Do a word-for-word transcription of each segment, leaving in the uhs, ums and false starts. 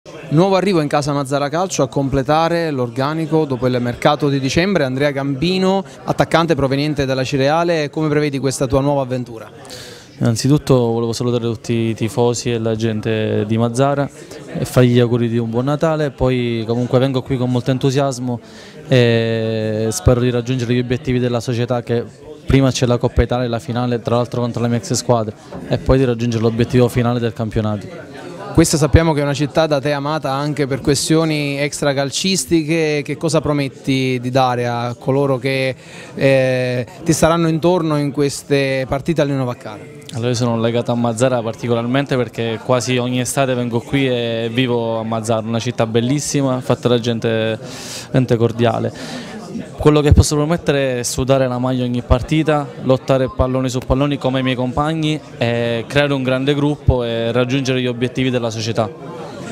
Nuovo arrivo in casa Mazzara Calcio a completare l'organico dopo il mercato di dicembre, Andrea Gambino, attaccante proveniente dalla Cireale. Come prevedi questa tua nuova avventura? Innanzitutto volevo salutare tutti i tifosi e la gente di Mazzara e fargli gli auguri di un buon Natale, poi comunque vengo qui con molto entusiasmo e spero di raggiungere gli obiettivi della società, che prima c'è la Coppa Italia e la finale tra l'altro contro le mie ex squadre, e poi di raggiungere l'obiettivo finale del campionato. Questa sappiamo che è una città da te amata anche per questioni extracalcistiche. Che cosa prometti di dare a coloro che eh, ti staranno intorno in queste partite al Nino Vaccaro? Allora, io sono legato a Mazzara particolarmente perché quasi ogni estate vengo qui e vivo a Mazzara, una città bellissima, fatta da gente, gente cordiale. Quello che posso promettere è sudare la maglia ogni partita, lottare palloni su palloni come i miei compagni, e creare un grande gruppo e raggiungere gli obiettivi della società.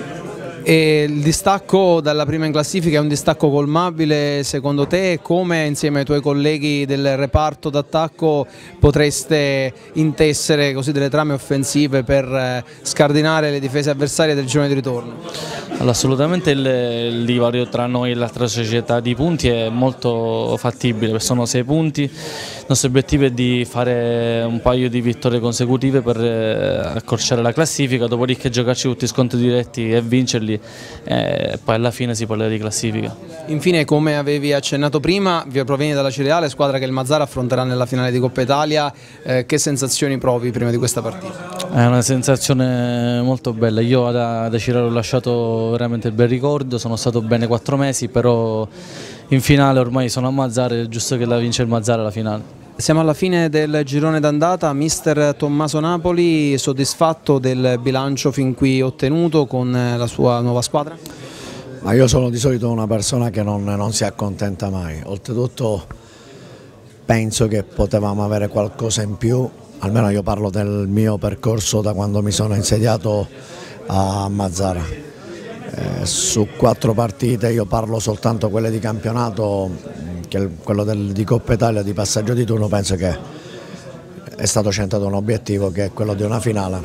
E il distacco dalla prima in classifica è un distacco colmabile secondo te? Come insieme ai tuoi colleghi del reparto d'attacco potreste intessere così delle trame offensive per scardinare le difese avversarie del girone di ritorno? Allora, assolutamente il, il divario tra noi e l'altra società di punti è molto fattibile, sono sei punti, il nostro obiettivo è di fare un paio di vittorie consecutive per accorciare la classifica, dopodiché giocarci tutti scontri diretti e vincerli, e poi alla fine si parlerà di classifica. Infine, come avevi accennato prima, vi provieni dalla Cireale, squadra che il Mazzara affronterà nella finale di Coppa Italia. Eh, che sensazioni provi prima di questa partita? È una sensazione molto bella, io da, da Cireale ho lasciato veramente il bel ricordo, sono stato bene quattro mesi, però in finale ormai sono a Mazzara, è giusto che la vince il Mazzara la finale. Siamo alla fine del girone d'andata, mister Tommaso Napoli, soddisfatto del bilancio fin qui ottenuto con la sua nuova squadra? Ma io sono di solito una persona che non, non si accontenta mai, oltretutto penso che potevamo avere qualcosa in più, almeno io parlo del mio percorso da quando mi sono insediato a Mazzara. Eh, su quattro partite io parlo soltanto quelle di campionato, che quello del, di Coppa Italia di passaggio di turno, penso che è stato centrato un obiettivo che è quello di una finale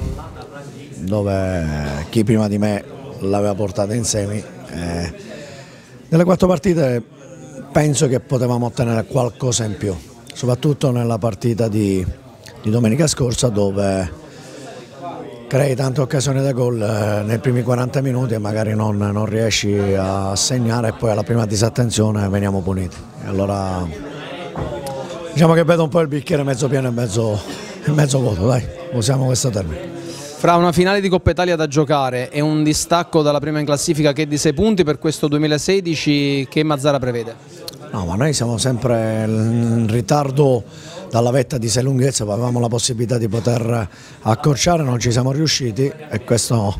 dove chi prima di me l'aveva portata in semi. Eh, nelle quattro partite penso che potevamo ottenere qualcosa in più, soprattutto nella partita di, di domenica scorsa, dove crei tante occasioni da gol eh, nei primi quaranta minuti e magari non, non riesci a segnare, e poi alla prima disattenzione veniamo puniti. E allora diciamo che vedo un po' il bicchiere mezzo pieno e mezzo, mezzo vuoto, dai, usiamo questo termine. Fra una finale di Coppa Italia da giocare e un distacco dalla prima in classifica che è di sei punti per questo duemilasedici, che Mazzara prevede? No, ma noi siamo sempre in ritardo dalla vetta di sei lunghezze, avevamo la possibilità di poter accorciare, non ci siamo riusciti e questo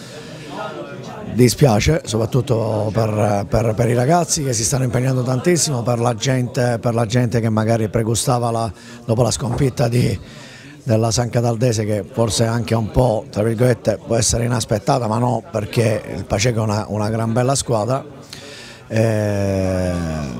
dispiace, soprattutto per, per, per i ragazzi che si stanno impegnando tantissimo, per la gente, per la gente che magari pregustava la, dopo la sconfitta di, della San Cataldese, che forse anche un po', tra virgolette, può essere inaspettata, ma no, perché il Paceco è una, una gran bella squadra. Eh,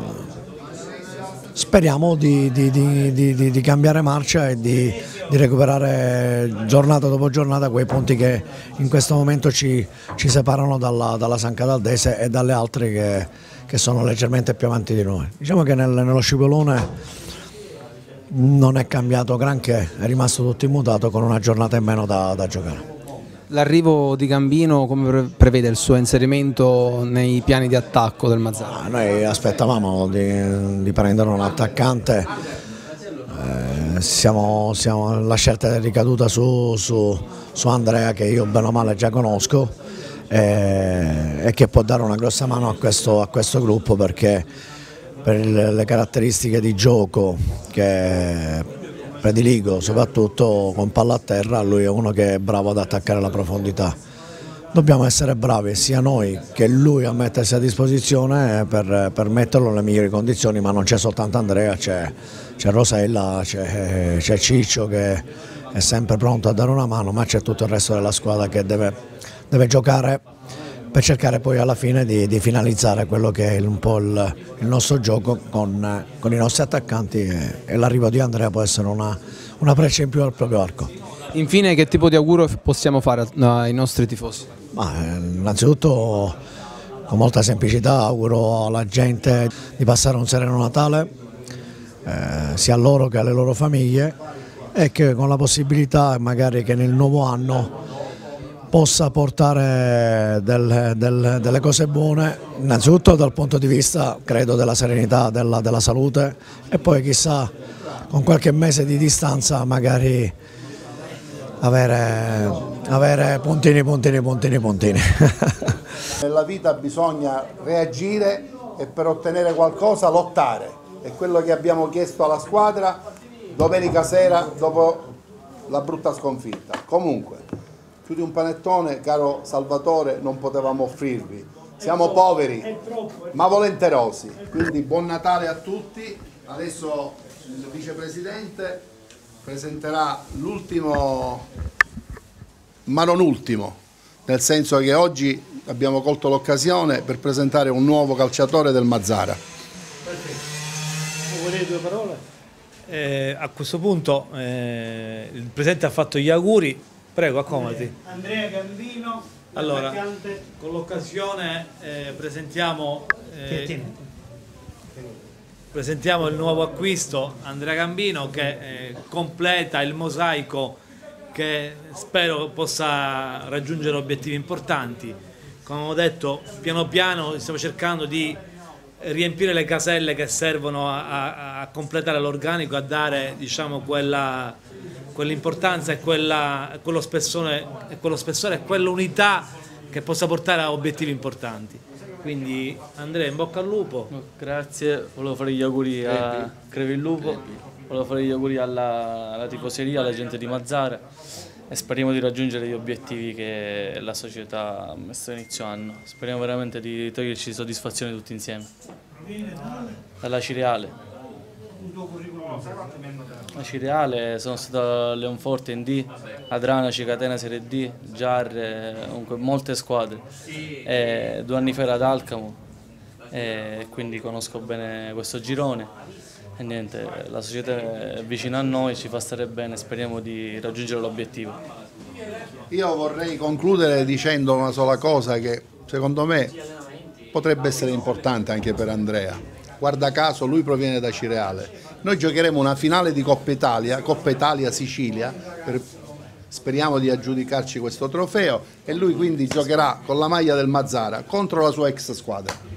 speriamo di, di, di, di, di cambiare marcia e di, di recuperare giornata dopo giornata quei punti che in questo momento ci, ci separano dalla, dalla San Cataldese e dalle altre che, che sono leggermente più avanti di noi. Diciamo che nel, nello scivolone non è cambiato granché, è rimasto tutto immutato con una giornata in meno da, da giocare. L'arrivo di Gambino come prevede il suo inserimento nei piani di attacco del Mazzara? Noi aspettavamo di, di prendere un attaccante, eh, siamo, siamo, la scelta è ricaduta su, su, su Andrea, che io bene o male già conosco eh, e che può dare una grossa mano a questo, a questo gruppo, perché per il, le caratteristiche di gioco che prediligo, soprattutto con palla a terra, lui è uno che è bravo ad attaccare la profondità. Dobbiamo essere bravi sia noi che lui a mettersi a disposizione per, per metterlo nelle migliori condizioni, ma non c'è soltanto Andrea, c'è Rosella, c'è Ciccio che è sempre pronto a dare una mano, ma c'è tutto il resto della squadra che deve, deve giocare per cercare poi alla fine di, di finalizzare quello che è un po' il, il nostro gioco con, con i nostri attaccanti, e, e l'arrivo di Andrea può essere una, una breccia in più al proprio arco. Infine, che tipo di augurio possiamo fare ai nostri tifosi? Ma, eh, innanzitutto con molta semplicità auguro alla gente di passare un sereno Natale, eh, sia a loro che alle loro famiglie, e che con la possibilità magari che nel nuovo anno possa portare del, del, delle cose buone, innanzitutto dal punto di vista credo della serenità, della, della salute, e poi chissà con qualche mese di distanza magari avere, avere puntini, puntini, puntini, puntini. Nella vita bisogna reagire e per ottenere qualcosa lottare, è quello che abbiamo chiesto alla squadra domenica sera dopo la brutta sconfitta. Comunque, più di un panettone, caro Salvatore, non potevamo offrirvi. Siamo poveri, ma volenterosi. Quindi buon Natale a tutti. Adesso il vicepresidente presenterà l'ultimo, ma non ultimo, nel senso che oggi abbiamo colto l'occasione per presentare un nuovo calciatore del Mazara. Perfetto. Vuoi dire due parole? Eh, a questo punto eh, il presidente ha fatto gli auguri. Prego, accomodati. Andrea Gambino, allora, con l'occasione eh, presentiamo, eh, presentiamo il nuovo acquisto Andrea Gambino, che eh, completa il mosaico che spero possa raggiungere obiettivi importanti. Come ho detto, piano piano stiamo cercando di riempire le caselle che servono a, a, a completare l'organico, a dare, diciamo, quella quell'importanza e quella, quello spessore e quello spessore e quell'unità che possa portare a obiettivi importanti. Quindi Andrea, in bocca al lupo. Grazie, volevo fare gli auguri a Crevi il Lupo, volevo fare gli auguri alla, alla tifoseria, alla gente di Mazara, e speriamo di raggiungere gli obiettivi che la società ha messo inizio anno. Speriamo veramente di toglierci soddisfazione tutti insieme. Dalla Cireale. La Cireale, sono stato a Leonforte in D, Adranaci, Catena Serie D, Giarre, comunque molte squadre. E due anni fa era ad Alcamo, e quindi conosco bene questo girone. E niente, la società è vicina a noi, ci fa stare bene, speriamo di raggiungere l'obiettivo. Io vorrei concludere dicendo una sola cosa che secondo me potrebbe essere importante anche per Andrea. Guarda caso lui proviene da Cireale. Noi giocheremo una finale di Coppa Italia, Coppa Italia Sicilia, per, speriamo di aggiudicarci questo trofeo, e lui quindi giocherà con la maglia del Mazara contro la sua ex squadra.